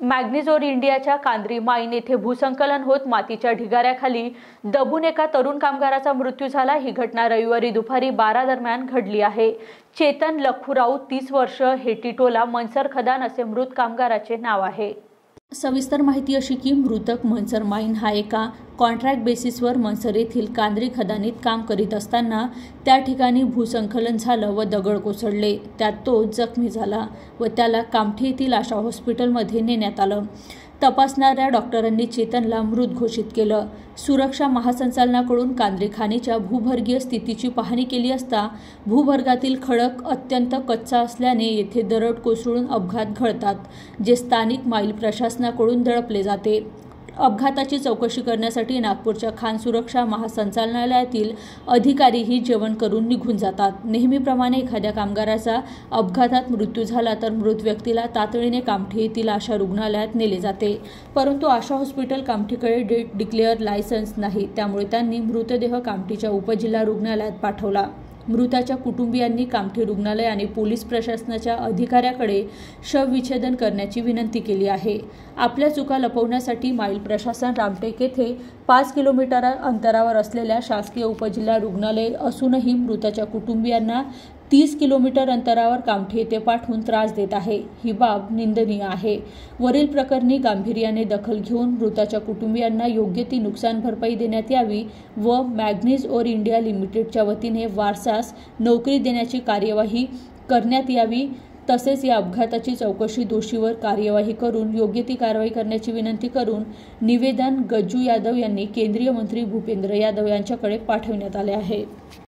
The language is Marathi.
मॅग्नेझोर इंडियाच्या कांद्री माईन येथे भूसंकलन होत मातीच्या ढिगाऱ्याखाली दबून एका तरुण कामगाराचा मृत्यू झाला। ही घटना रविवारी दुपारी 12 दरम्यान घडली आहे। चेतन लखुराऊ 30 वर्ष, हेटीटोला मनसर खदान असे मृत कामगाराचे नाव आहे। सविस्तर माहिती अशी की मृतक मनसर माईन हा एका कॉन्ट्रॅक्ट बेसिसवर मनसर येथील कांद्री खदानीत काम करीत असताना त्या ठिकाणी भूसंकलन झालं व दगड कोसळले। त्यात तो जखमी झाला व त्याला कामठी येथील आशा हॉस्पिटलमध्ये नेण्यात आलं। तपासणाऱ्या डॉक्टरांनी चेतनला मृत घोषित केलं। सुरक्षा महासंचालनाकडून कांद्री खाणीच्या भूभर्गीय स्थितीची पाहणी केली असता भूभर्गातील खडक अत्यंत कच्चा असल्याने येथे दरड कोसळून अपघात घडतात, जे स्थानिक माईल प्रशासनाकडून दडपले जाते। अपघाताची चौकशी करण्यासाठी नागपूरच्या खान सुरक्षा महासंचालनालयातील अधिकारीही जेवण करून निघून जातात। नेहमीप्रमाणे एखाद्या कामगाराचा अपघातात मृत्यू झाला तर मृत व्यक्तीला तातडीने कामठी येथील आशा रुग्णालयात नेले जाते, परंतु आशा हॉस्पिटल कामठीकडे डेट डिक्लेअर लायसन्स नाही, त्यामुळे त्यांनी मृतदेह कामठीच्या उपजिल्हा रुग्णालयात पाठवला। मृताच्या कुटुंबियांनी कामठी रुग्णालय आणि पोलीस प्रशासनाच्या अधिकाऱ्याकडे शवविच्छेदन करण्याची विनंती केली आहे। आपल्या चुका लपवण्यासाठी माईल प्रशासन रामटेक येथे 5 किलोमीटर अंतरावर असलेल्या शासकीय उपजिल्हा रुग्णालय असूनही मृताच्या कुटुंबियांना 30 किलोमीटर अंतरावर कामठी येथे पाठवून त्रास देत आहे। ही बाब निंदनीय आहे। वरील प्रकरणी गांभीर्याने दखल घेऊन मृताच्या कुटुंबियांना योग्य ती नुकसान भरपाई देण्यात यावी व मॅग्नेझोर इंडिया लिमिटेडच्या वतीने वारसास नोकरी देण्याची कार्यवाही करण्यात यावी। तसेच या अपघाताची चौकशी दोषीवर कार्यवाही करून योग्य ती कारवाई करण्याची विनंती करून निवेदन गज्जू यादव यांनी केंद्रीय मंत्री भूपेंद्र यादव यांच्याकडे पाठवण्यात आले आहे।